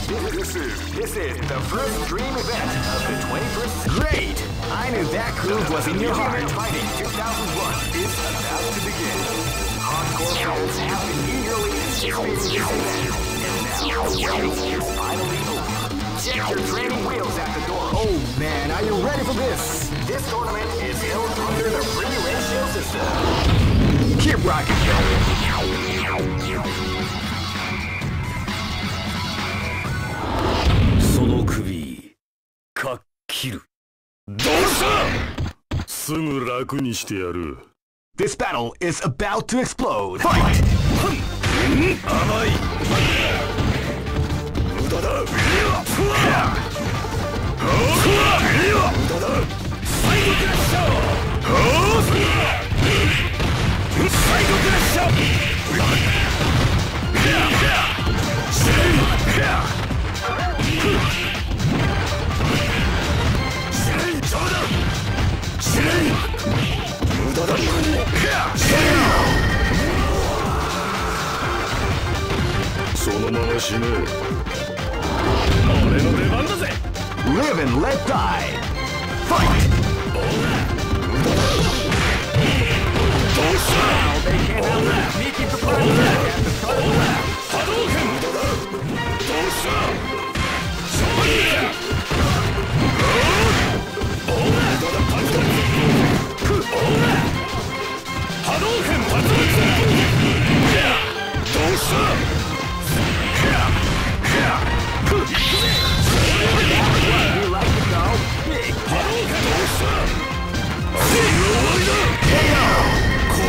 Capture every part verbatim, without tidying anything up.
This is this is the first dream event of the twenty-first century. Great! I knew that groove was in your heart. Fighting two thousand one is about to begin. Hardcore fans have been eagerly anticipating this event, and now the wait is finally over. Check your training wheels at the door. Oh man, are you ready for this? This tournament is held under the free ratio system. Keep rocking, baby. その首かっきる。どうした？すぐ楽にしてやる。 This battle is about to explode. Fight! 甘い。無駄だ。無駄だ。サイドクラッシャー。サイドクラッシャー。そのまま死ね。俺の出番だぜ。 Live and let die. Fight! Don't stop! They can't help it. Sneaking to play. Hadouken! Don't stop! Hadouken! Don't stop! You like to go big. Don't stop! K O!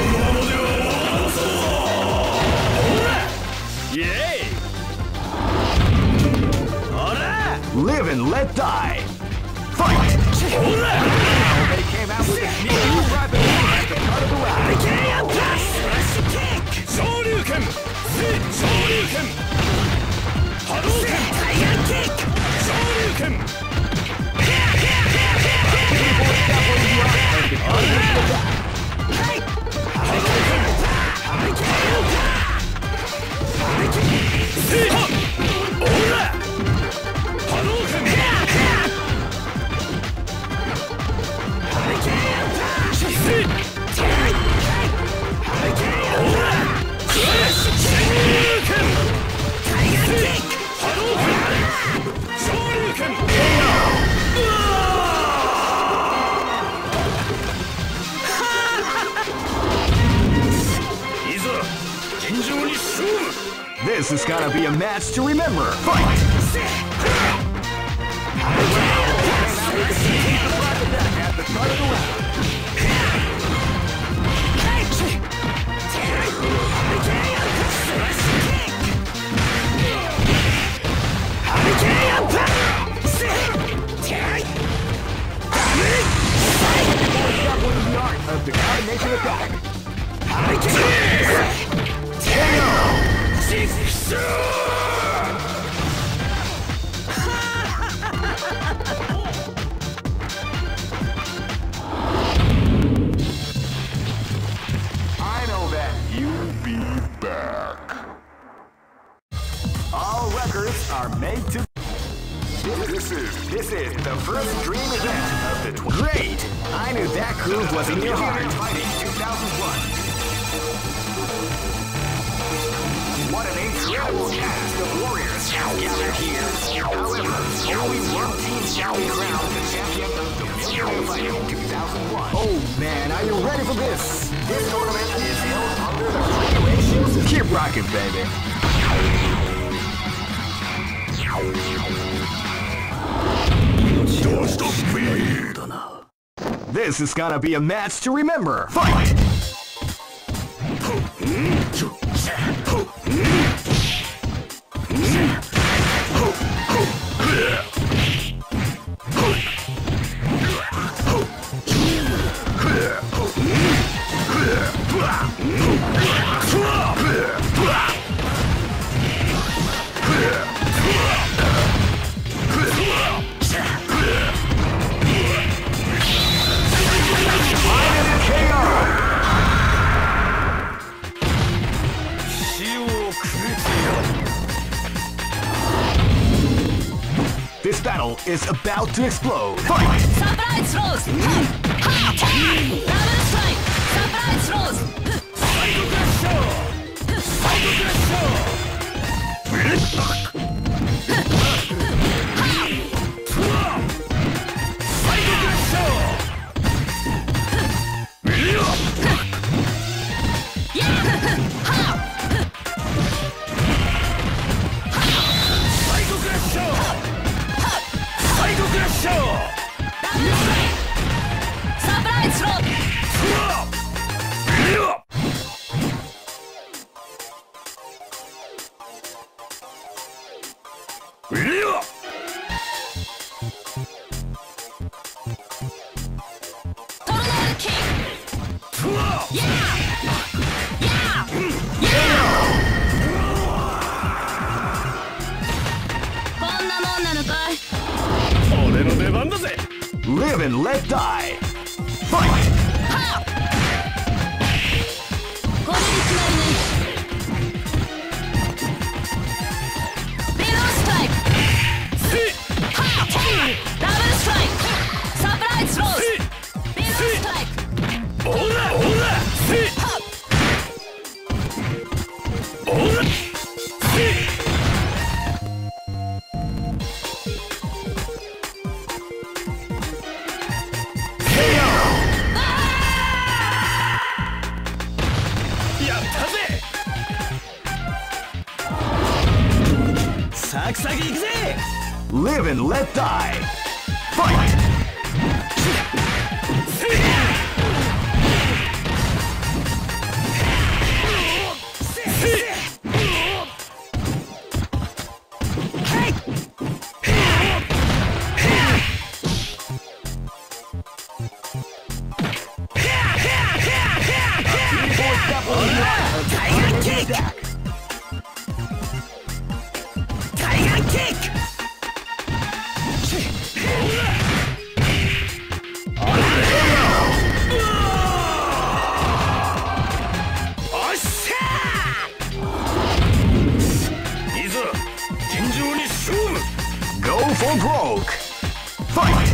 Live and let die. Fight! They came out with a sneaky private at the cut of the round. I can't pass! Slash kick! Shoryuken! Shoryuken! Hadouken! Tiger kick! Shoryuken! This is gonna be a match to remember. Fight! Of the coordination attack. K O! I know that you'll be back. All records are made to. This is this is the first dream event of the. Tw Great! I knew that groove was in your heart. Fighting two thousand one. What an incredible cast of warriors have gathered here. However, only one team shall be crowned the champion of the Millionaire Fighting two thousand one. Oh man, are you ready for this? This tournament is held under the free ratio system. Keep rocking, baby. This is gonna be a match to remember. Fight! K O! battle is about to explode. Fight! Surprise throws! Ha! Double strike! Surprise throws! Psycho Crash! Psycho Crash! Live and let die. Fight! Below strike! Double strike! Surprise throws! Below strike! Ola! Ola! Ola! Live and let die. Fight! Tiger kick! Tiger kick! Go for broke! Fight!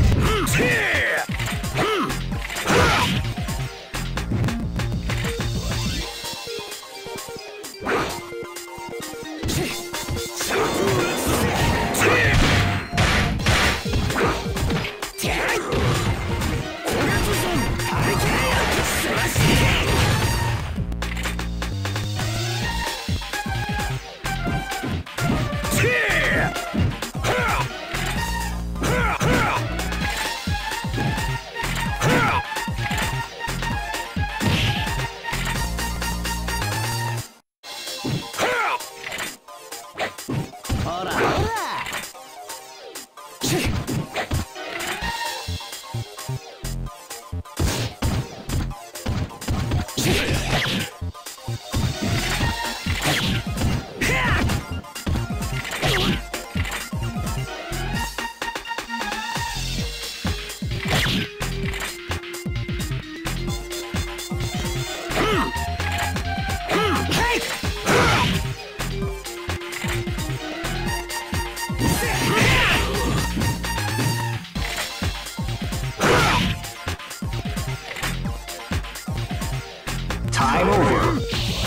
Time over.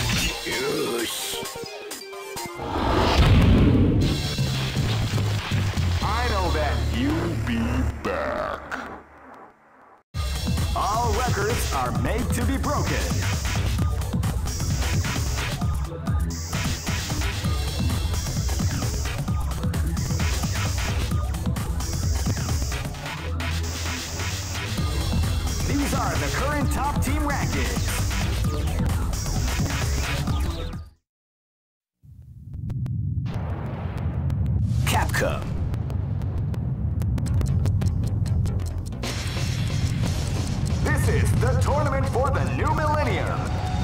I know that you'll be back. All records are made to be broken. These are the current top team rankings. Capcom. This is the tournament for the new millennium.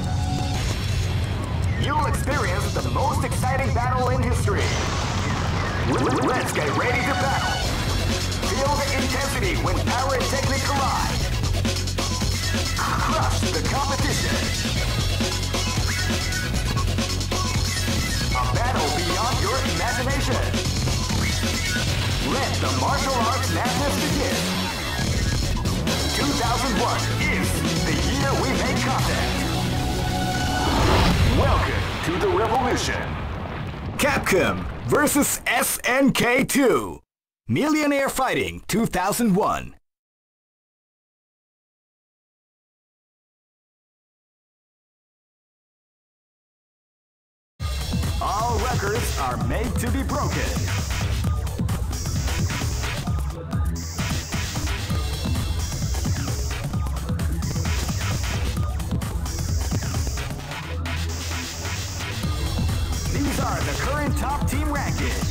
You'll experience the most exciting battle in history. Let's get ready to battle. Feel the intensity when power and technique collide. Crush the competition. A battle beyond your imagination. Let the martial arts madness begin. two thousand one is the year we made contact. Welcome to the revolution. Capcom versus S N K two. Millionaire Fighting two thousand one. All records are made to be broken. These are the current top team rankings.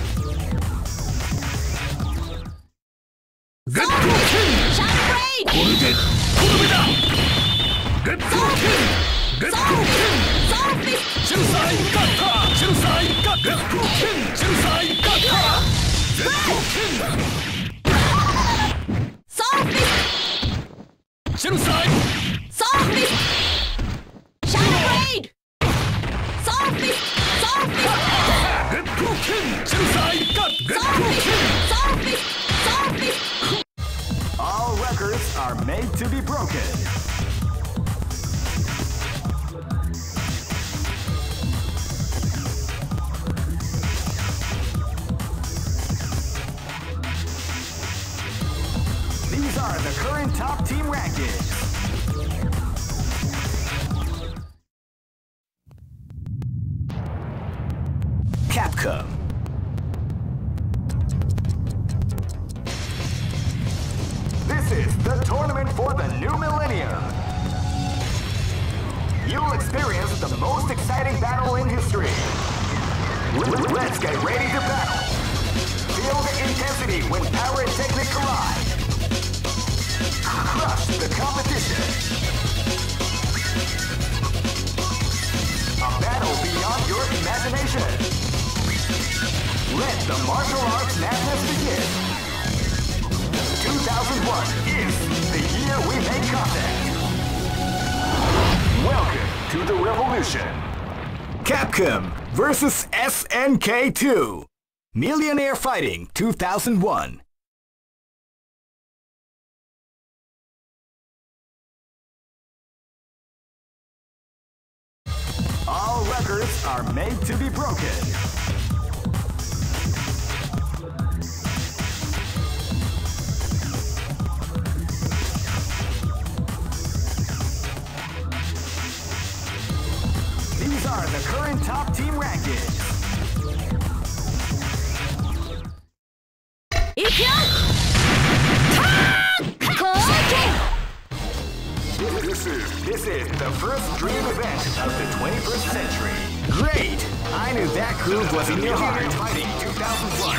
Get broken! Shadow Blade! Get broken! Get broken! Soul Fist! Shirusai Kata! Shirusai Kata! Get broken! Shirusai Kata! Get broken! Soul Fist! Shirusai! Soul Fist! Shadow Blade! Soul Fist! Soul Fist! Get broken! Shirusai Kata! Get broken! Soul Fist! Soul Fist! All records are made to be broken. These are the current top team rankings. Capcom. This is the tournament for the new millennium. You'll experience the most exciting battle in history. Let's get ready to battle. Feel the intensity when power and technique collide. Crush the competition. A battle beyond your imagination. Let the martial arts madness begin. two thousand one is the year we made contact. Welcome to the revolution. Capcom versus S N K two. Millionaire Fighting two thousand one. All records are made to be broken. These are the current top team rankings. This is, this is the first dream event of the twenty-first century. Great! I knew that groove was in your heart. Fighting two thousand one.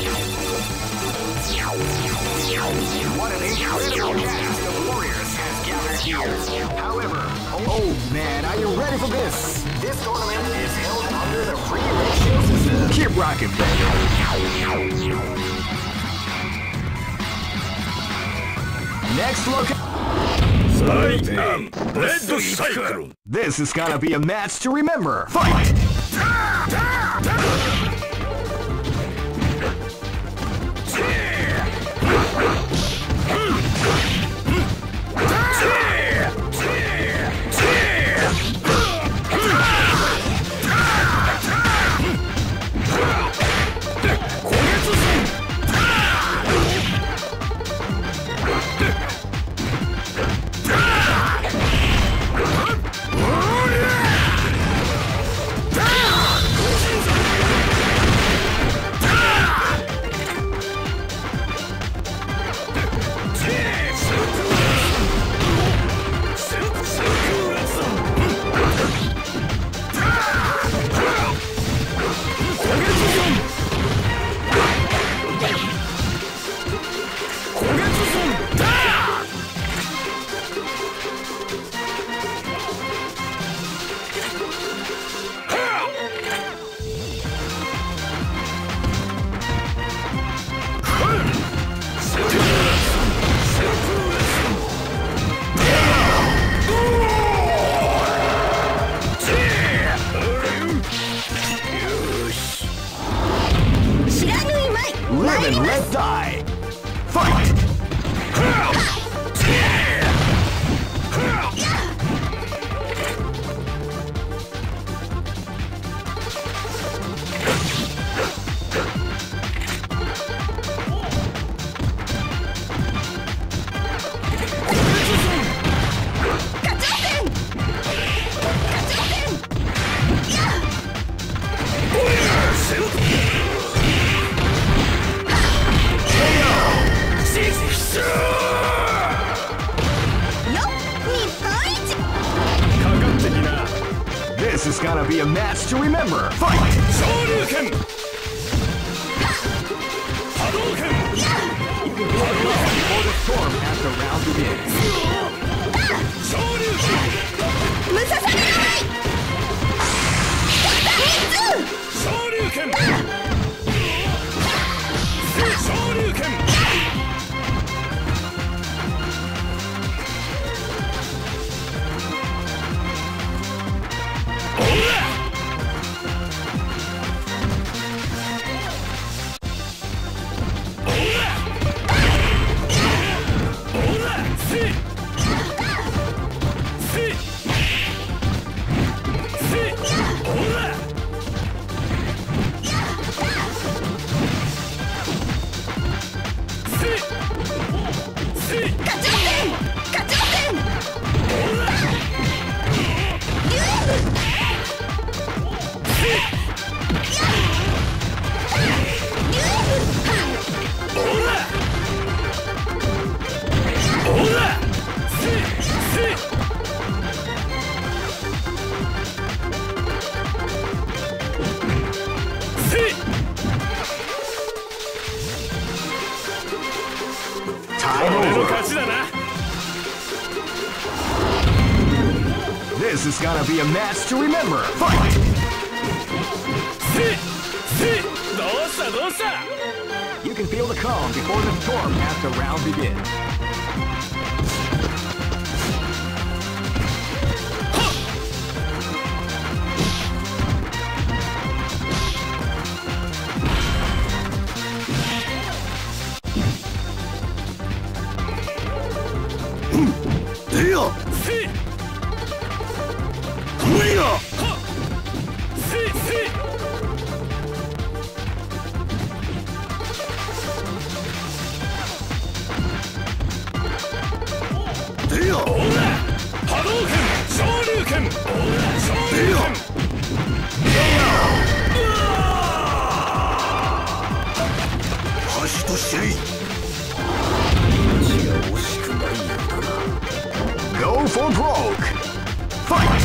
What an incredible cast of warriors has gathered here. However, oh man, are you ready for this? This tournament is held under the free ratio system. Keep rocking, baby. Next look. Red Cyclone! This is gonna be a match to remember. Fight! Live and let die. Fight! This is gonna be a match to remember. Fight! Shoryuken! Hadouken! You can feel it before the storm as the round begins. Shoryuken! Musasagai! Shoryuken! Shoryuken! This is gonna be a match to remember. Fight! You can feel the calm before the storm as the round begins. Go for broke! Fight!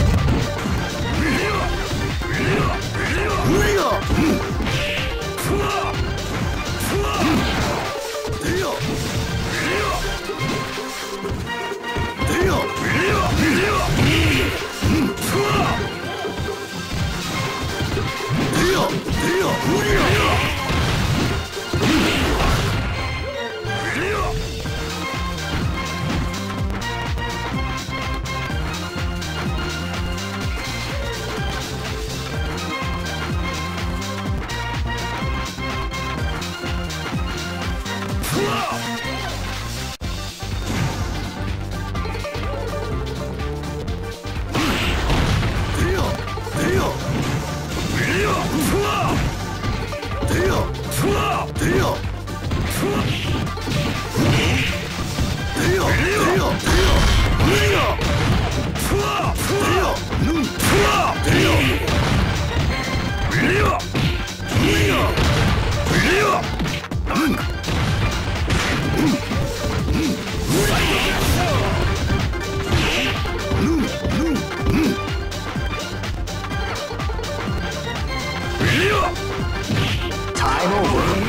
Time over.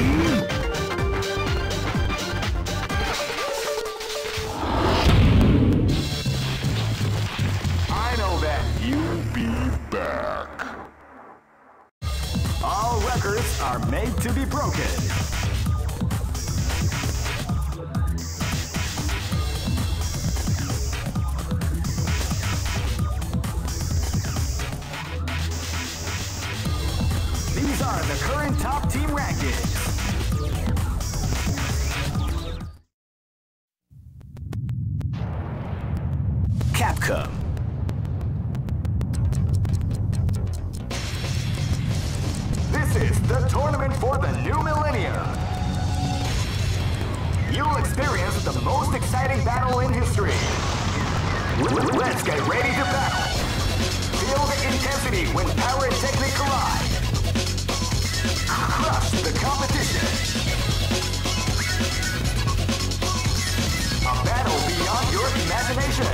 I know that you'll be back. All records are made to be broken. These are the current top team rankings. Capcom. This is the tournament for the new millennium. You'll experience the most exciting battle in history. Let's get ready to battle. Feel the intensity when power and technique collide. Crush the competition. A battle beyond your imagination.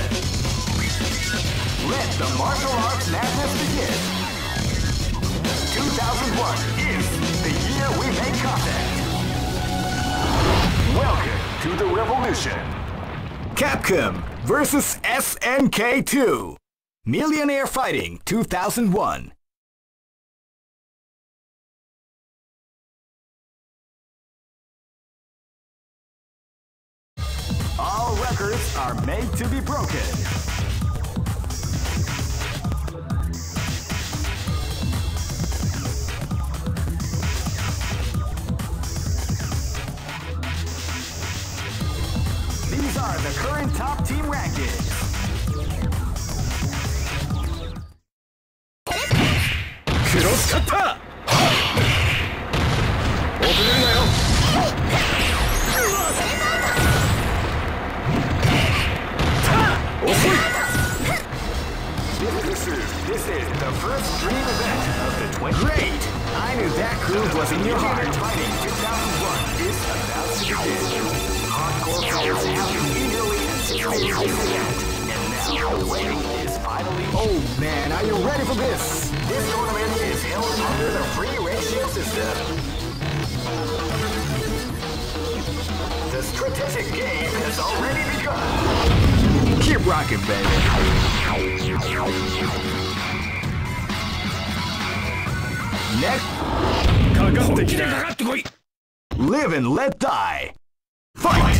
Let the martial arts madness begin. two thousand one is the year we make contact. Welcome to the revolution. Capcom versus S N K two. Millionaire Fighting two thousand one. All records are made to be broken. These are the current top team rankings. Cross cutter! This is, this is the first dream event of the twenty. Great! I knew that groove was in your heart. Fighting two thousand one is about to begin. Hardcore players have been eagerly anticipating this event, and now the waiting is finally. Oh man, are you ready for this? This tournament is held under the free ratio system. The strategic game has already begun. Keep rocking, baby. Next, live and let die. Fight!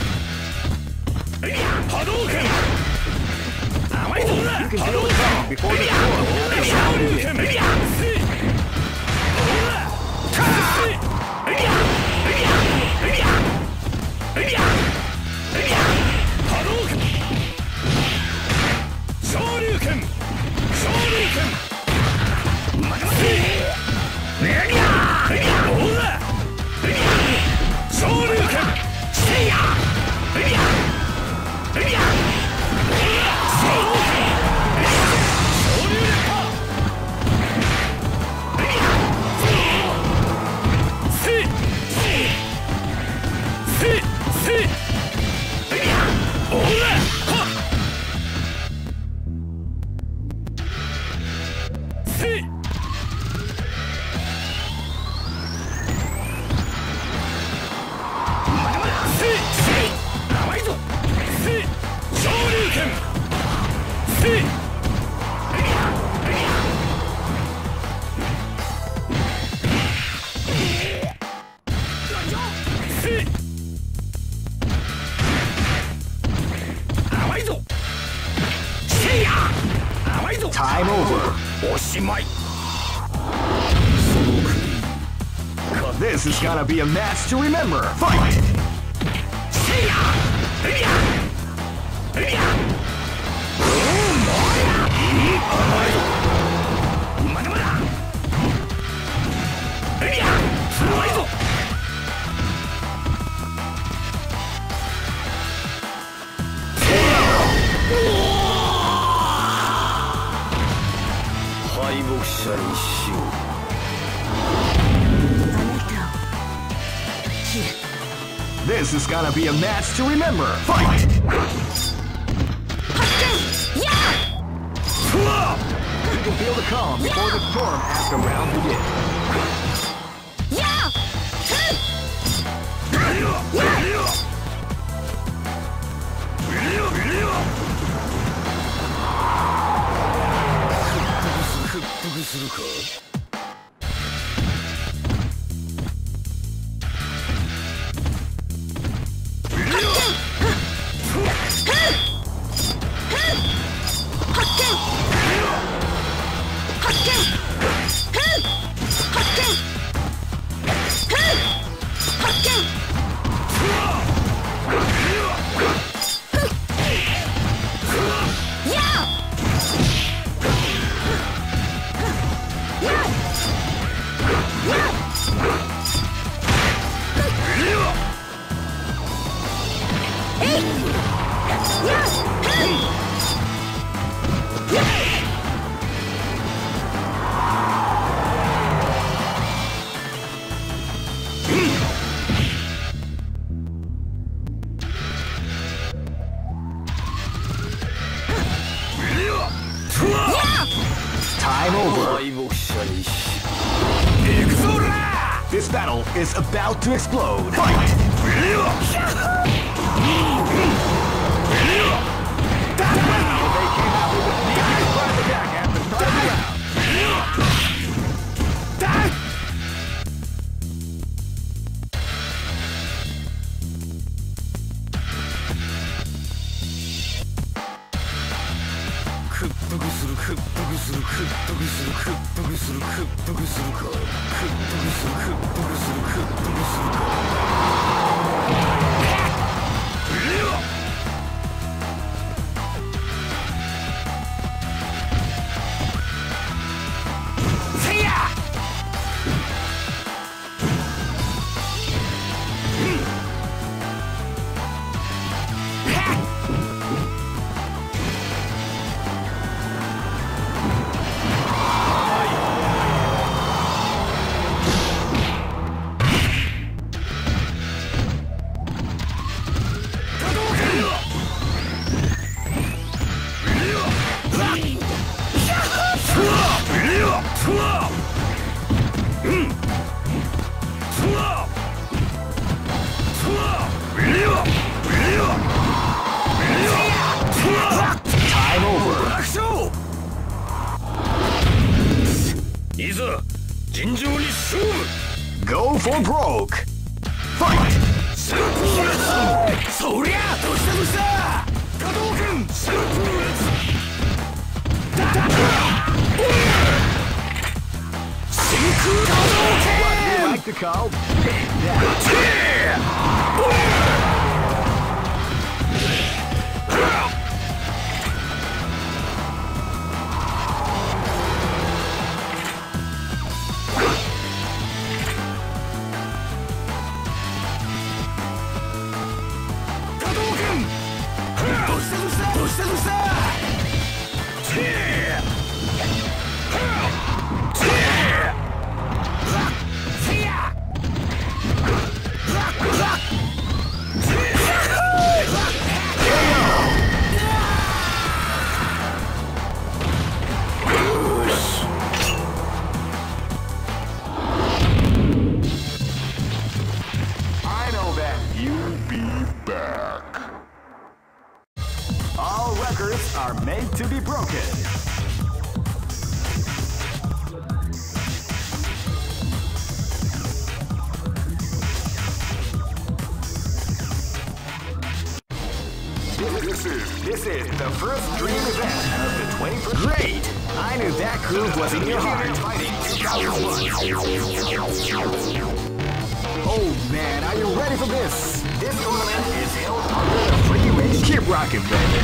You can feel the calm before the storm has to round begin. Time over. This is gonna be a match to remember. Fight! This is gonna be a match to remember. Fight! You can feel the calm before the storm as the round begins. Time over. This battle is about to explode. Fight! They came out with a sneaky surprise attack at the start of the round. Time over. Go for broke. Fight! What you like to call big I know that you'll be back. All records are made to be broken. This is, this is the first dream event of the twenty-first. Great! I knew that groove was in your heart. Fighting two thousand one. Oh man, are you ready for this? This tournament is held under the free range. Keep rocking, baby.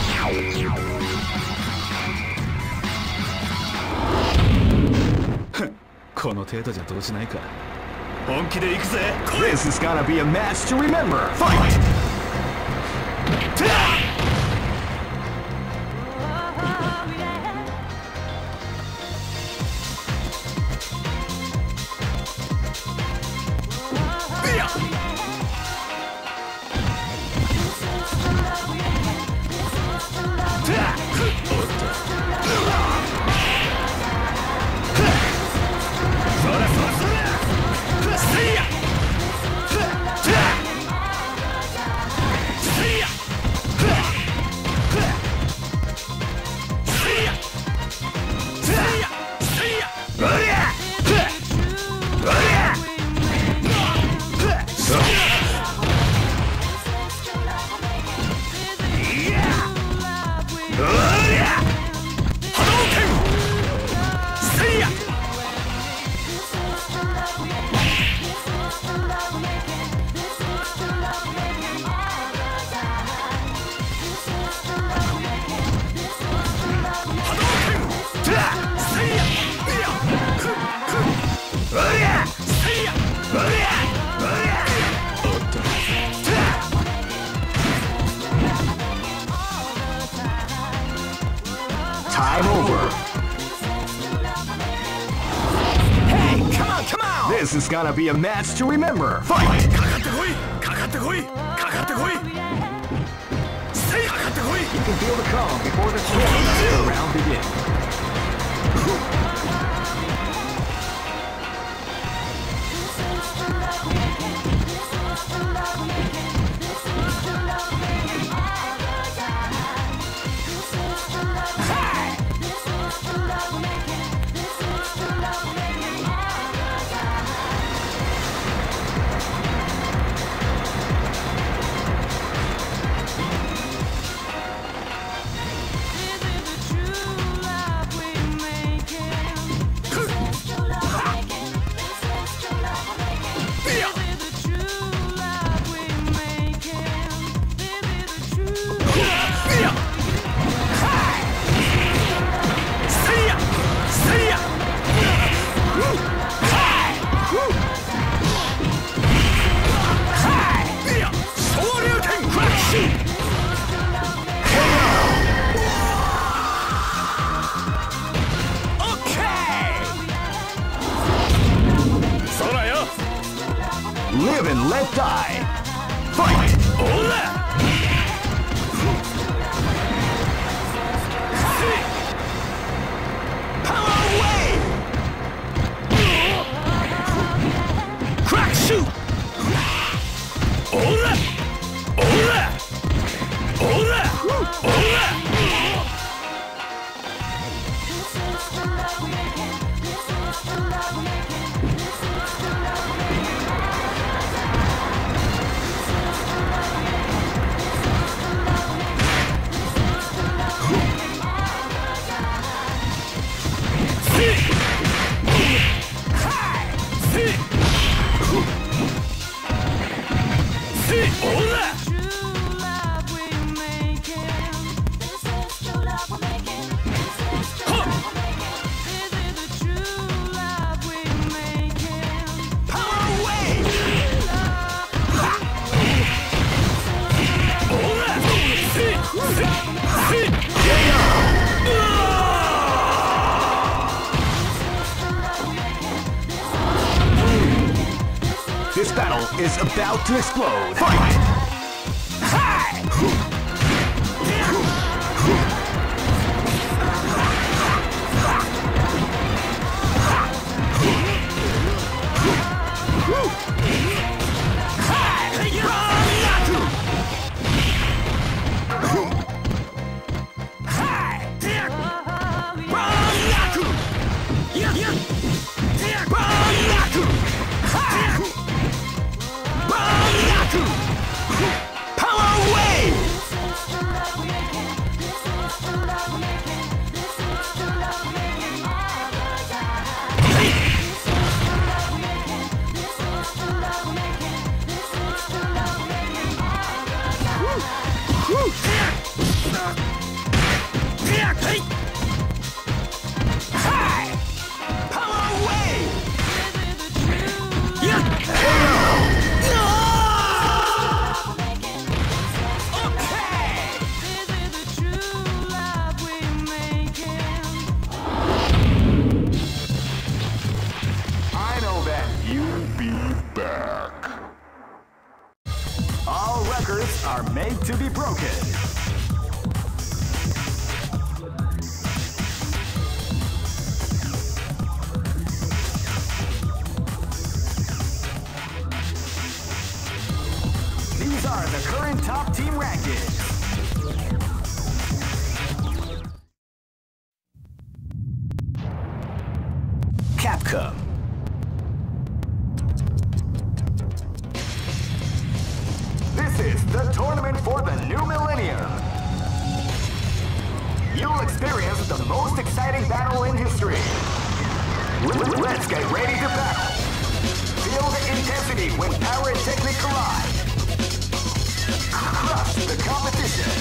この程度じゃどうしないか。本気で行くぜ。 This is gonna be a match to remember. Fight! gonna be a match to remember. Fight! かかってこいかかってこいかかってこいせいかかってこい You can feel the calm before the storm as the round begins. Live and let die. Fight! Power wave! Crack shoot! Ola! Ola! Ola! Ola! This battle is about to explode. Fight! Are made to be broken. These are the current top team rankings. Capcom. This is the tournament for the new millennium. You'll experience the most exciting battle in history. Let's get ready to battle. Feel the intensity when power and technique collide. Crush the competition.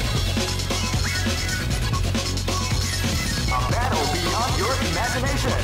A battle beyond your imagination.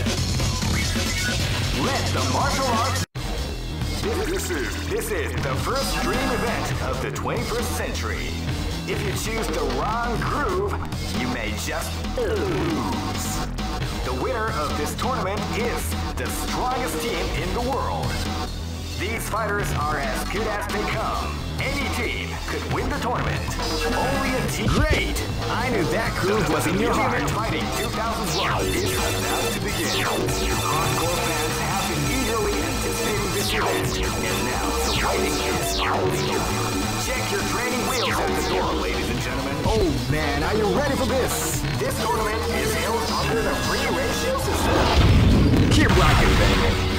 Let the martial arts. This is, this is the first dream event of the twenty-first century. If you choose the wrong groove, you may just lose. The winner of this tournament is the strongest team in the world. These fighters are as good as they come. Any team could win the tournament. Only a team. Great! I knew that groove was in your heart. Fighting two thousand one is about to begin. Hardcore fans have been eagerly anticipating this event, and now the fighting is already on. Check your training wheels at the door, ladies and gentlemen. Oh man, are you ready for this? This tournament is held under the free ratio system. Keep rocking, baby.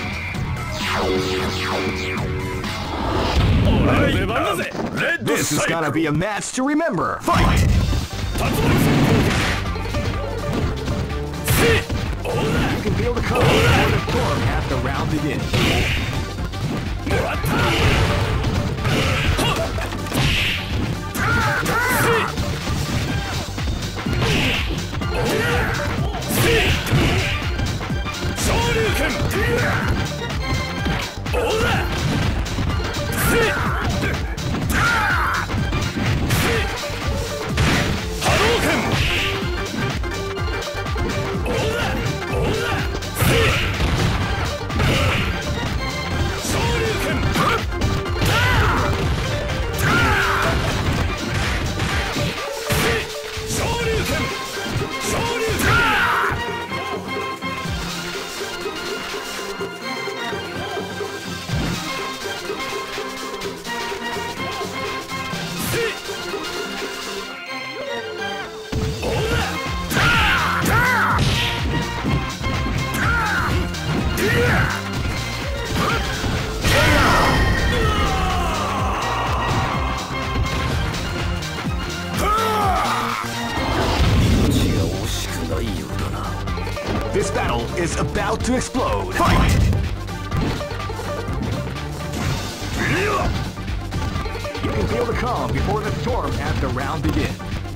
This is gonna be a match to remember. Fight! You can feel the color before the storm half the round begins. This battle is about to explode. Fight! You can feel the calm before the storm as the round begins.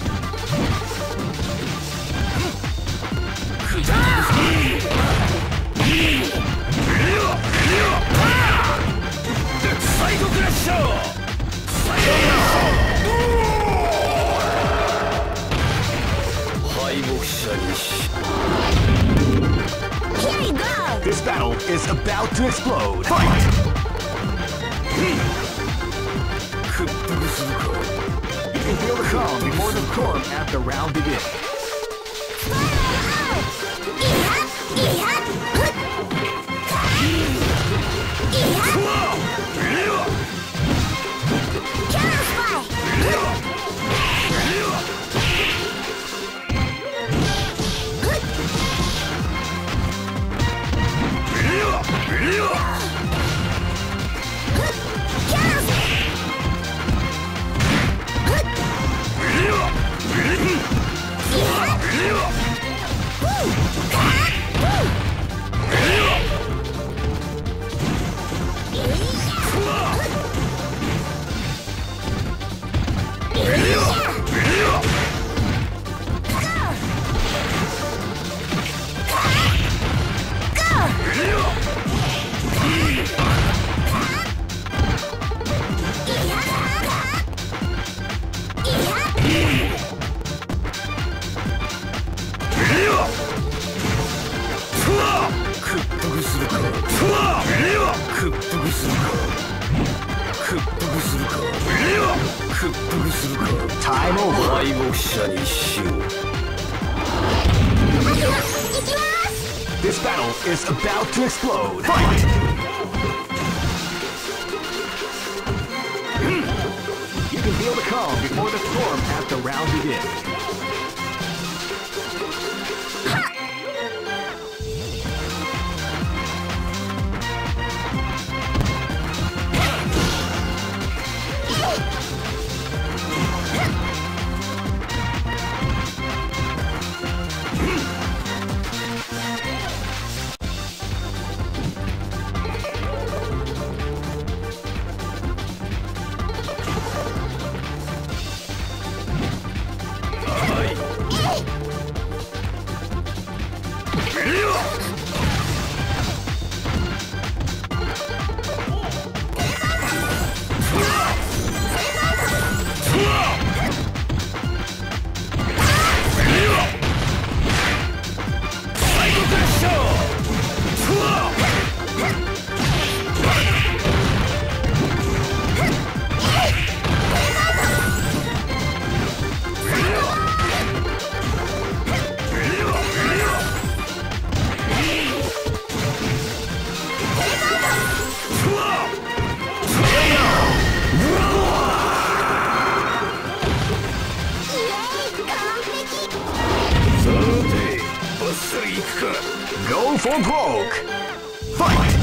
Here you go! This battle is about to explode. Fight! You can feel the calm before the storm as the round begins. Time over. This battle is about to explode. Fight! You can feel the calm before the storm as the round begins. for broke. Fight!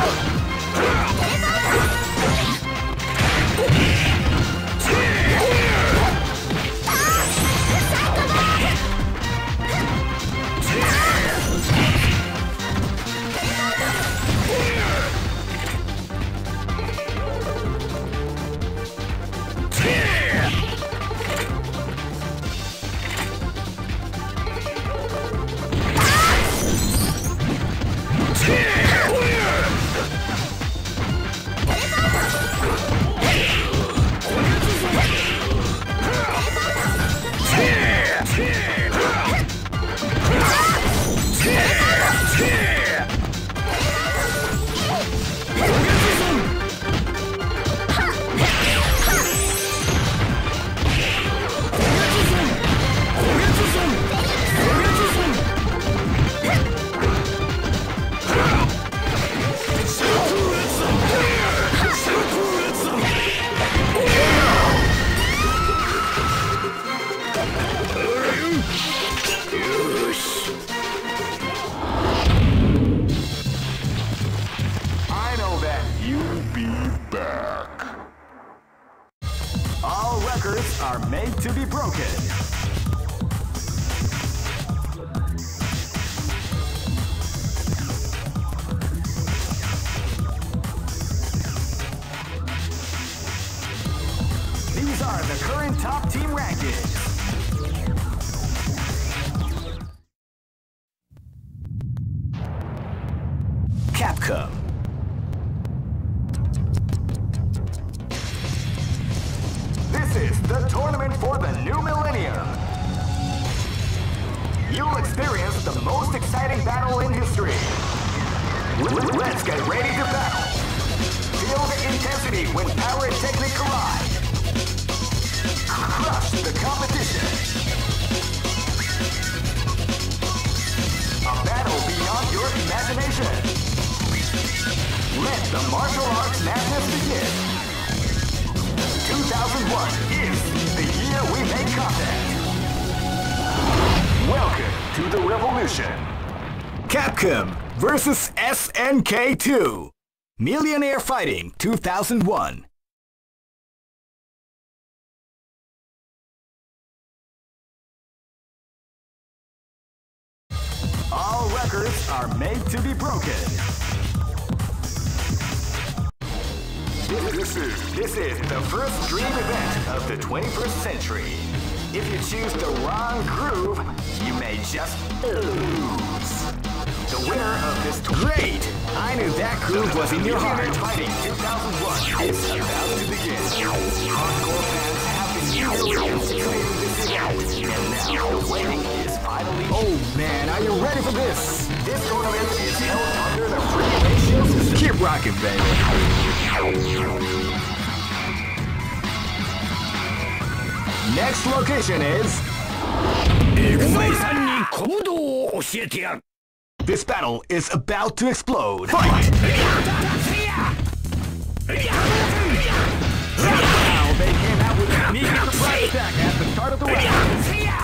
Are made to be broken. These are the current top team rankings. Capcom. This is the tournament for the new millennium. You'll experience the most exciting battle in history. Let's get ready to battle. Feel the intensity when power and technique collide. Crush the competition. A battle beyond your imagination. Let the martial arts madness begin. two thousand one is the year we make contact. Welcome to the revolution. Capcom versus S N K two. Millionaire Fighting two thousand one. All records are made to be broken. This is, this is the first dream event of the twenty-first century. If you choose the wrong groove, you may just lose. The winner of this great! I knew that groove was in your heart. Fighting two thousand one is about to begin. Hardcore fans have been eagerly anticipating this event, and now the waiting is finally. Oh man, are you ready for this? This tournament is held under the free ratio system. Keep rocking, baby. Next location is. This battle is about to explode. Fight! Now they came out with a sneaky surprise attack at the start of the round.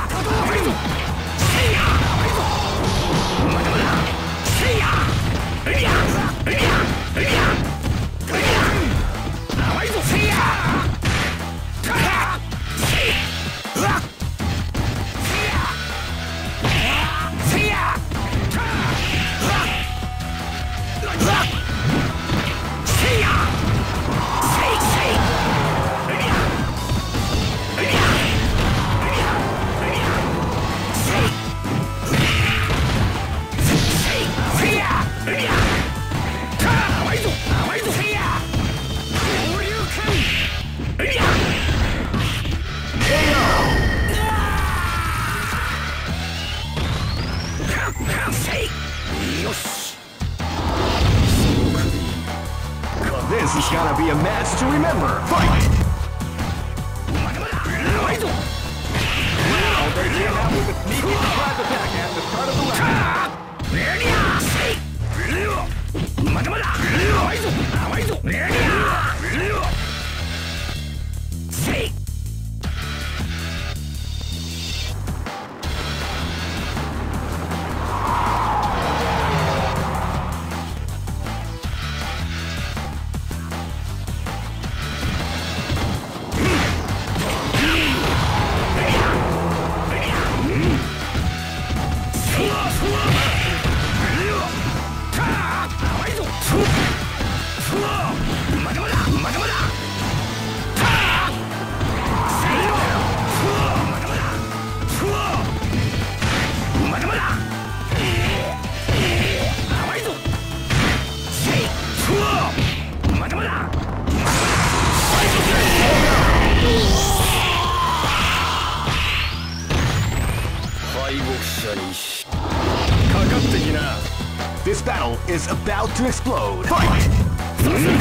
This is gonna be a match to remember. Fight! Wow, they came out with a sneaky surprise attack at the start of the round. is about to explode. Fight! Let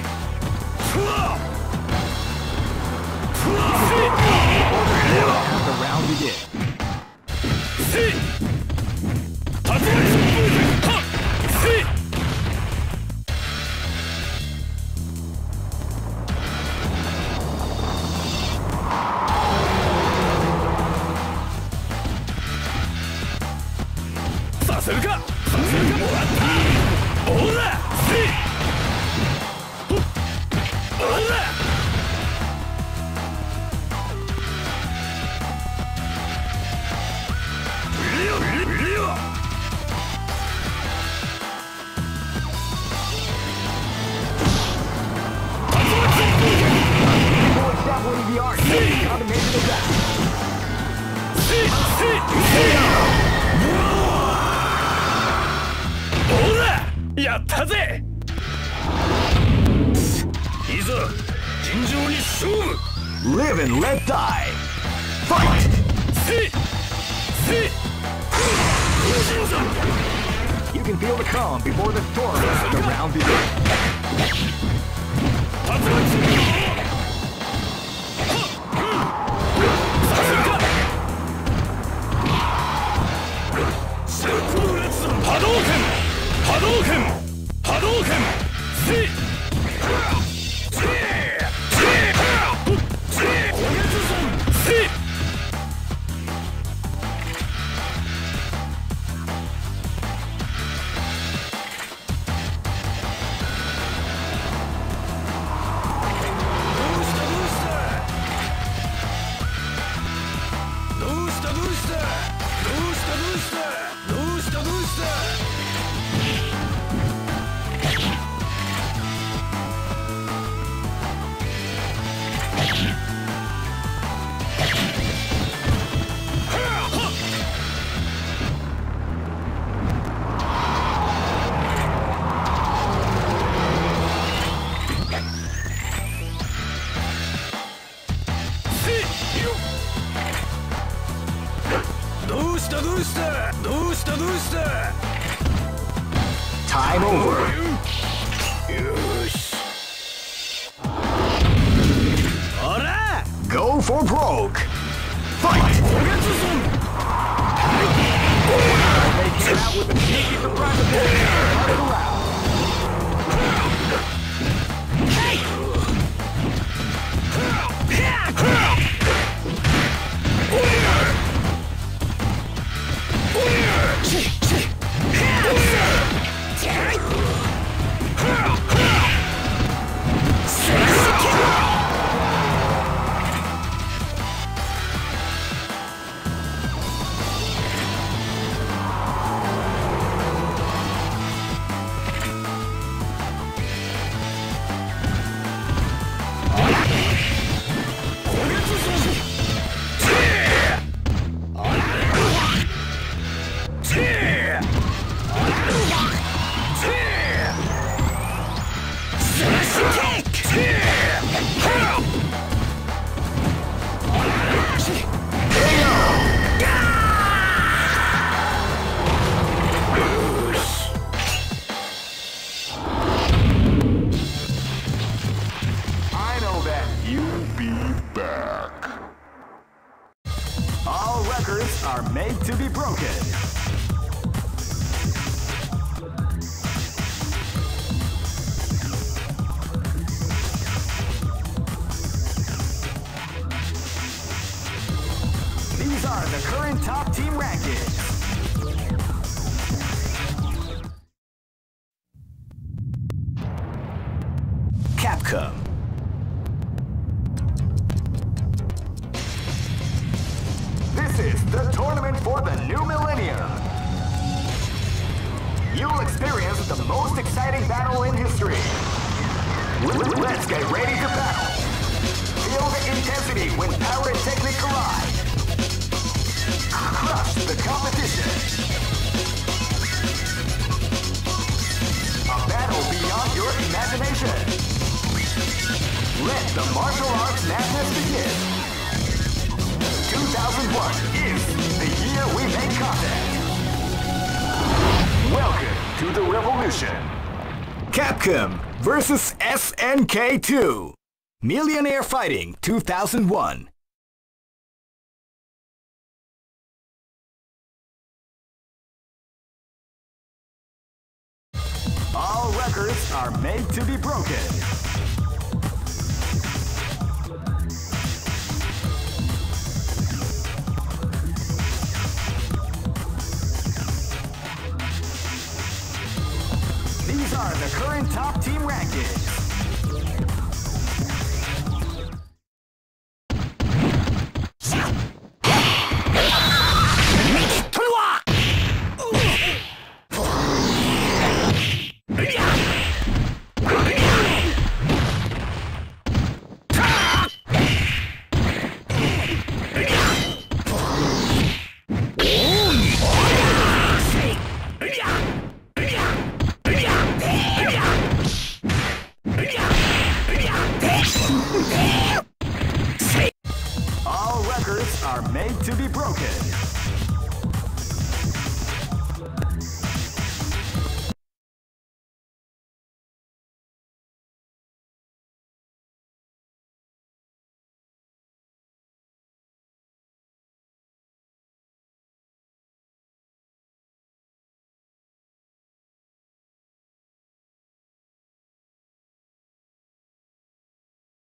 the round begin. Live and let die. Fight! You can feel the calm before the storm as the round begins. Hadouken! Hadouken! Hadouken! See! Time over. Go for broke. Fight! They came out with a sneaky surprise attack. All records are made to be broken. These are the current top team rankings. Capcom. This is the tournament for the new millennium. You'll experience the most exciting battle in history. Let's get ready to battle. Feel the intensity when power and technique collide. Crush the competition. A battle beyond your imagination. Let the martial arts madness begin. two thousand one is the year we make contact. Welcome to the revolution. Capcom versus S N K two. Millionaire Fighting two thousand one. All records are made to be broken. These are the current top team rankings. All records are made to be broken.